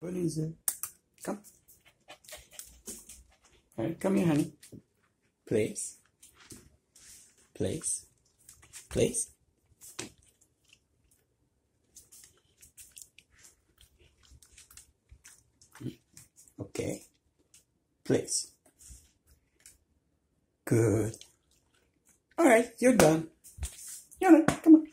Lindsay, come. All right, come here, honey. Please. Please. Please. Okay. Please. Good. All right, you're done. Come on.